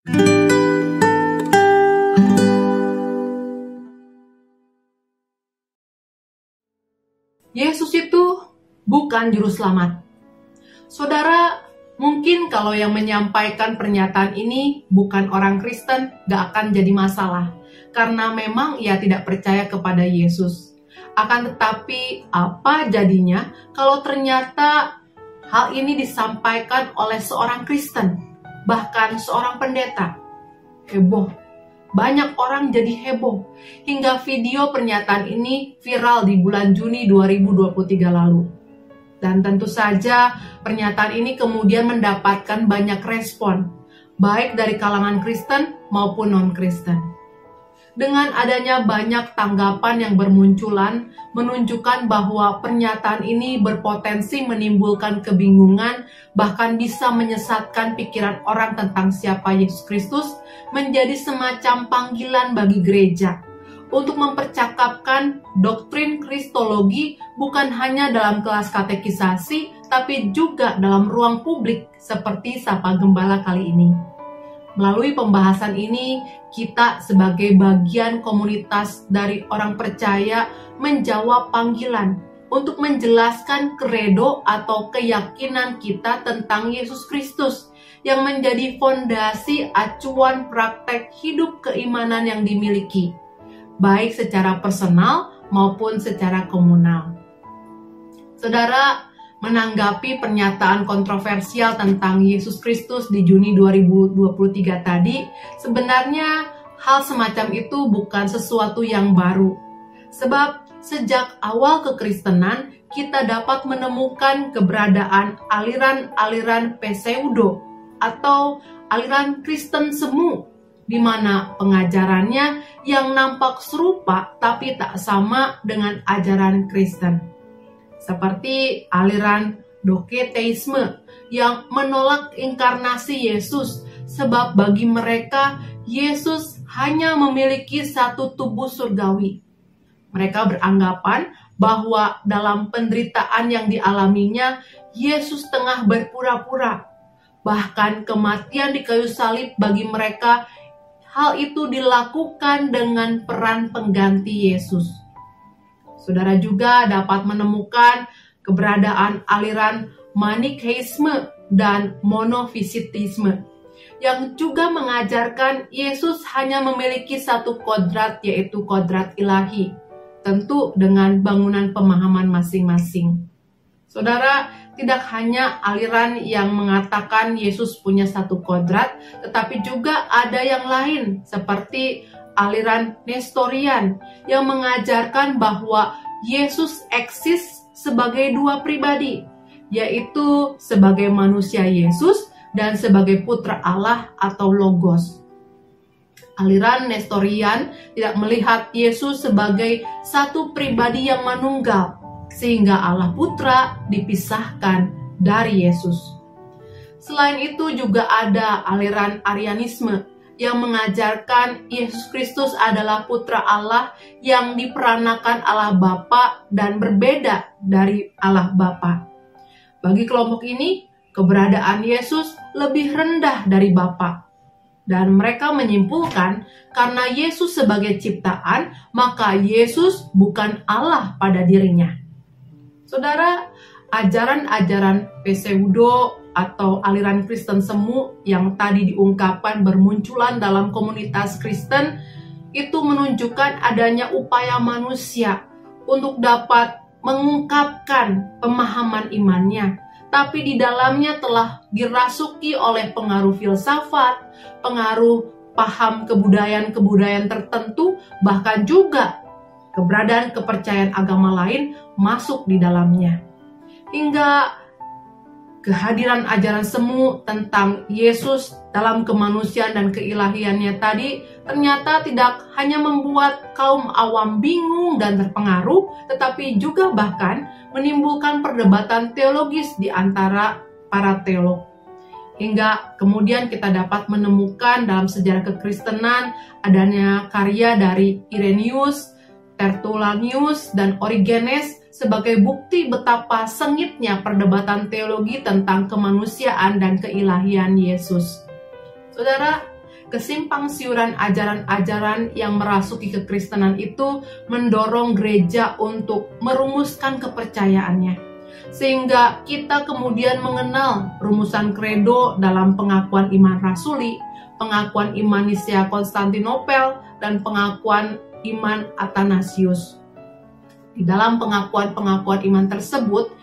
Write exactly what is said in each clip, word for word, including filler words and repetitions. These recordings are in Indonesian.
Yesus itu bukan juru selamat. Saudara, mungkin kalau yang menyampaikan pernyataan ini bukan orang Kristen, gak akan jadi masalah. Karena memang ia tidak percaya kepada Yesus. Akan tetapi, apa jadinya kalau ternyata hal ini disampaikan oleh seorang Kristen, bahkan seorang pendeta? Heboh. Banyak orang jadi heboh, hingga video pernyataan ini viral di bulan Juni dua ribu dua puluh tiga lalu. Dan tentu saja pernyataan ini kemudian mendapatkan banyak respon, baik dari kalangan Kristen maupun non-Kristen. Dengan adanya banyak tanggapan yang bermunculan, menunjukkan bahwa pernyataan ini berpotensi menimbulkan kebingungan, bahkan bisa menyesatkan pikiran orang tentang siapa Yesus Kristus, menjadi semacam panggilan bagi gereja untuk mempercakapkan doktrin Kristologi bukan hanya dalam kelas katekisasi, tapi juga dalam ruang publik seperti Sapa Gembala kali ini. Melalui pembahasan ini, kita sebagai bagian komunitas dari orang percaya menjawab panggilan untuk menjelaskan kredo atau keyakinan kita tentang Yesus Kristus yang menjadi fondasi acuan praktek hidup keimanan yang dimiliki, baik secara personal maupun secara komunal. Saudara, menanggapi pernyataan kontroversial tentang Yesus Kristus di Juni dua ribu dua puluh tiga tadi, sebenarnya hal semacam itu bukan sesuatu yang baru. Sebab sejak awal kekristenan, kita dapat menemukan keberadaan aliran-aliran pseudo atau aliran Kristen semu, di mana pengajarannya yang nampak serupa tapi tak sama dengan ajaran Kristen. Seperti aliran Doketeisme yang menolak inkarnasi Yesus, sebab bagi mereka Yesus hanya memiliki satu tubuh surgawi. Mereka beranggapan bahwa dalam penderitaan yang dialaminya, Yesus tengah berpura-pura. Bahkan kematian di kayu salib bagi mereka, hal itu dilakukan dengan peran pengganti Yesus. Saudara juga dapat menemukan keberadaan aliran Manikeisme dan Monofisitisme yang juga mengajarkan Yesus hanya memiliki satu kodrat, yaitu kodrat ilahi, tentu dengan bangunan pemahaman masing-masing. Saudara, tidak hanya aliran yang mengatakan Yesus punya satu kodrat, tetapi juga ada yang lain seperti aliran Nestorian yang mengajarkan bahwa Yesus eksis sebagai dua pribadi, yaitu sebagai manusia Yesus dan sebagai putra Allah atau Logos. Aliran Nestorian tidak melihat Yesus sebagai satu pribadi yang manunggal, sehingga Allah Putra dipisahkan dari Yesus. Selain itu juga ada aliran Arianisme yang mengajarkan Yesus Kristus adalah putra Allah yang diperanakan Allah Bapa dan berbeda dari Allah Bapa. Bagi kelompok ini, keberadaan Yesus lebih rendah dari Bapa. Dan mereka menyimpulkan karena Yesus sebagai ciptaan, maka Yesus bukan Allah pada dirinya. Saudara, ajaran-ajaran pseudo atau aliran Kristen semu yang tadi diungkapkan bermunculan dalam komunitas Kristen itu menunjukkan adanya upaya manusia untuk dapat mengungkapkan pemahaman imannya, tapi di dalamnya telah dirasuki oleh pengaruh filsafat, pengaruh paham kebudayaan-kebudayaan tertentu, bahkan juga keberadaan kepercayaan agama lain masuk di dalamnya. Hingga kehadiran ajaran semu tentang Yesus dalam kemanusiaan dan keilahiannya tadi ternyata tidak hanya membuat kaum awam bingung dan terpengaruh, tetapi juga bahkan menimbulkan perdebatan teologis di antara para teolog. Hingga kemudian kita dapat menemukan dalam sejarah kekristenan adanya karya dari Irenaeus, Tertullianus, dan Origenes sebagai bukti betapa sengitnya perdebatan teologi tentang kemanusiaan dan keilahian Yesus. Saudara, kesimpang siuran ajaran-ajaran yang merasuki kekristenan itu mendorong gereja untuk merumuskan kepercayaannya. Sehingga kita kemudian mengenal rumusan kredo dalam pengakuan iman rasuli, pengakuan iman Nisea Konstantinopel, dan pengakuan iman Athanasius. Di dalam pengakuan-pengakuan iman tersebut,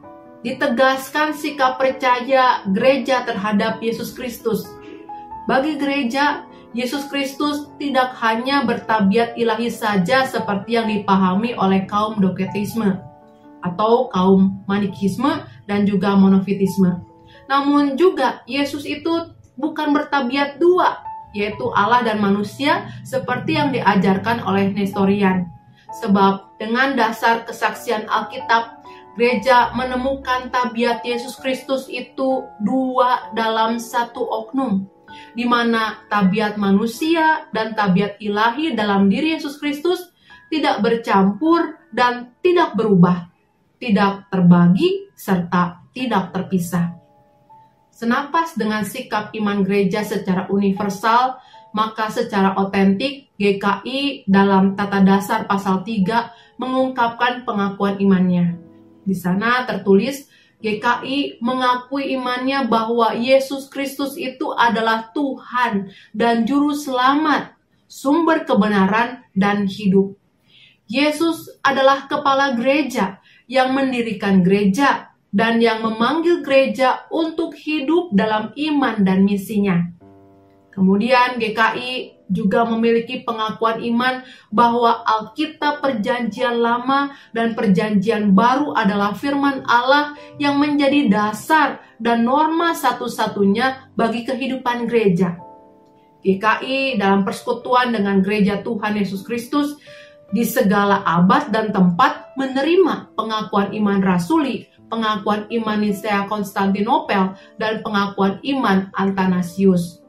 ditegaskan sikap percaya gereja terhadap Yesus Kristus. Bagi gereja, Yesus Kristus tidak hanya bertabiat ilahi saja seperti yang dipahami oleh kaum Doketisme atau kaum Manikisme dan juga Monofitisme. Namun juga Yesus itu bukan bertabiat dua, yaitu Allah dan manusia seperti yang diajarkan oleh Nestorian. Sebab dengan dasar kesaksian Alkitab, gereja menemukan tabiat Yesus Kristus itu dua dalam satu oknum, di mana tabiat manusia dan tabiat ilahi dalam diri Yesus Kristus tidak bercampur dan tidak berubah, tidak terbagi serta tidak terpisah. Senapas dengan sikap iman gereja secara universal, maka secara otentik G K I dalam Tata Dasar pasal tiga mengungkapkan pengakuan imannya. Di sana tertulis G K I mengakui imannya bahwa Yesus Kristus itu adalah Tuhan dan Juru Selamat, sumber kebenaran dan hidup. Yesus adalah kepala gereja yang mendirikan gereja dan yang memanggil gereja untuk hidup dalam iman dan misinya. Kemudian G K I juga memiliki pengakuan iman bahwa Alkitab Perjanjian Lama dan Perjanjian Baru adalah firman Allah yang menjadi dasar dan norma satu-satunya bagi kehidupan gereja. G K I dalam persekutuan dengan gereja Tuhan Yesus Kristus di segala abad dan tempat menerima pengakuan iman rasuli, pengakuan iman Nisea Konstantinopel, dan pengakuan iman Athanasius.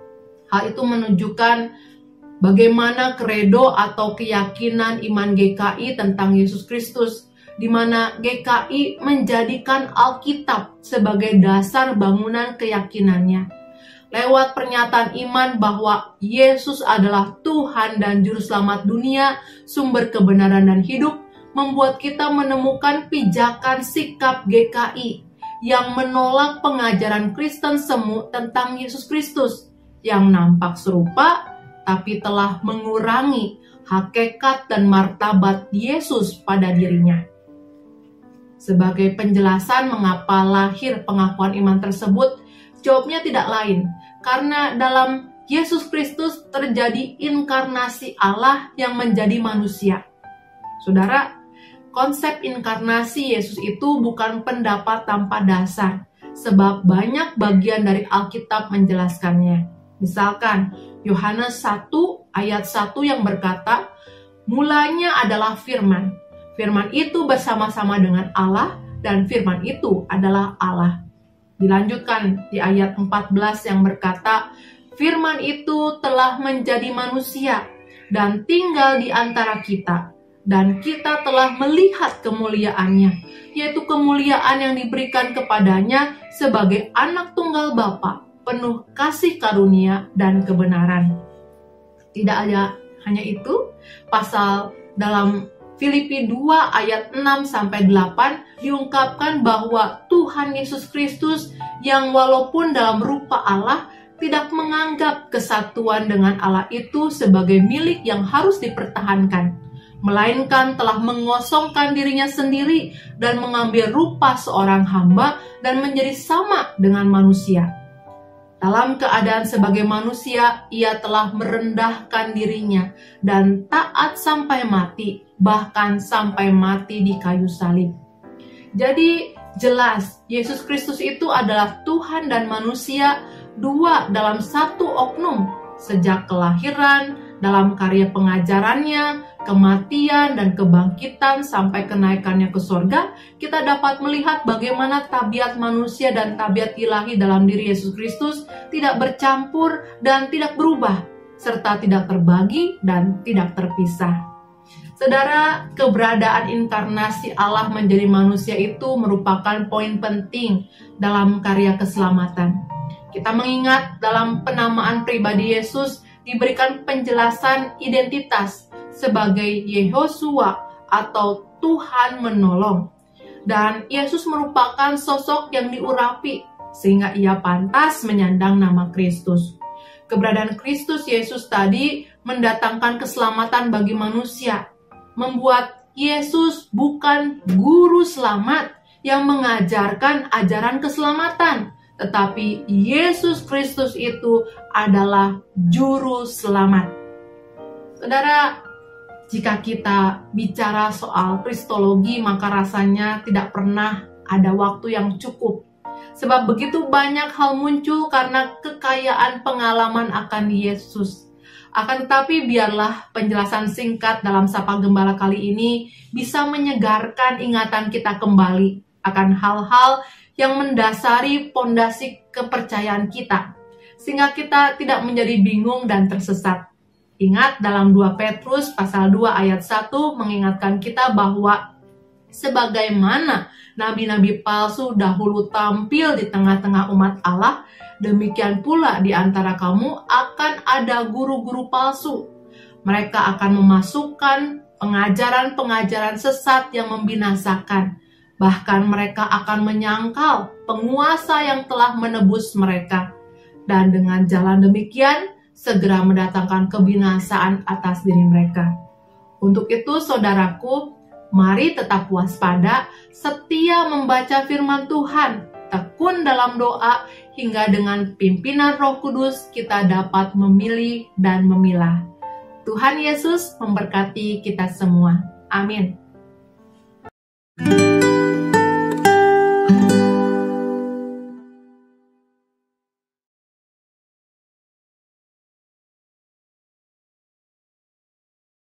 Hal itu menunjukkan bagaimana kredo atau keyakinan iman G K I tentang Yesus Kristus, di mana G K I menjadikan Alkitab sebagai dasar bangunan keyakinannya. Lewat pernyataan iman bahwa Yesus adalah Tuhan dan Juru Selamat dunia, sumber kebenaran dan hidup, membuat kita menemukan pijakan sikap G K I yang menolak pengajaran Kristen semu tentang Yesus Kristus, yang nampak serupa tapi telah mengurangi hakikat dan martabat Yesus pada dirinya. Sebagai penjelasan mengapa lahir pengakuan iman tersebut, jawabnya tidak lain, karena dalam Yesus Kristus terjadi inkarnasi Allah yang menjadi manusia. Saudara, konsep inkarnasi Yesus itu bukan pendapat tanpa dasar, sebab banyak bagian dari Alkitab menjelaskannya. Misalkan, Yohanes satu ayat satu yang berkata, mulanya adalah firman. Firman itu bersama-sama dengan Allah, dan firman itu adalah Allah. Dilanjutkan di ayat empat belas yang berkata, firman itu telah menjadi manusia dan tinggal di antara kita. Dan kita telah melihat kemuliaannya, yaitu kemuliaan yang diberikan kepadanya sebagai anak tunggal Bapa, penuh kasih karunia dan kebenaran. Tidak ada hanya itu, pasal dalam Filipi dua ayat enam sampai delapan diungkapkan bahwa Tuhan Yesus Kristus yang walaupun dalam rupa Allah tidak menganggap kesatuan dengan Allah itu sebagai milik yang harus dipertahankan, melainkan telah mengosongkan dirinya sendiri dan mengambil rupa seorang hamba dan menjadi sama dengan manusia. Dalam keadaan sebagai manusia, ia telah merendahkan dirinya dan taat sampai mati, bahkan sampai mati di kayu salib. Jadi jelas, Yesus Kristus itu adalah Tuhan dan manusia, dua dalam satu oknum, sejak kelahiran, dalam karya pengajarannya, kematian dan kebangkitan sampai kenaikannya ke sorga, kita dapat melihat bagaimana tabiat manusia dan tabiat ilahi dalam diri Yesus Kristus tidak bercampur dan tidak berubah, serta tidak terbagi dan tidak terpisah. Saudara, keberadaan inkarnasi Allah menjadi manusia itu merupakan poin penting dalam karya keselamatan. Kita mengingat dalam penamaan pribadi Yesus diberikan penjelasan identitas sebagai Yehosua atau Tuhan menolong. Dan Yesus merupakan sosok yang diurapi sehingga ia pantas menyandang nama Kristus. Keberadaan Kristus Yesus tadi mendatangkan keselamatan bagi manusia, membuat Yesus bukan guru selamat yang mengajarkan ajaran keselamatan, tetapi Yesus Kristus itu adalah juru selamat. Saudara, jika kita bicara soal kristologi, maka rasanya tidak pernah ada waktu yang cukup. Sebab begitu banyak hal muncul karena kekayaan pengalaman akan Yesus. Akan tetapi biarlah penjelasan singkat dalam Sapa Gembala kali ini bisa menyegarkan ingatan kita kembali akan hal-hal yang mendasari pondasi kepercayaan kita, sehingga kita tidak menjadi bingung dan tersesat. Ingat dalam dua Petrus pasal dua ayat satu mengingatkan kita bahwa sebagaimana nabi-nabi palsu dahulu tampil di tengah-tengah umat Allah, demikian pula di antara kamu akan ada guru-guru palsu. Mereka akan memasukkan pengajaran-pengajaran sesat yang membinasakan. Bahkan mereka akan menyangkal penguasa yang telah menebus mereka. Dan dengan jalan demikian, segera mendatangkan kebinasaan atas diri mereka. Untuk itu, saudaraku, mari tetap waspada, setia membaca firman Tuhan, tekun dalam doa, hingga dengan pimpinan Roh Kudus kita dapat memilih dan memilah. Tuhan Yesus memberkati kita semua. Amin.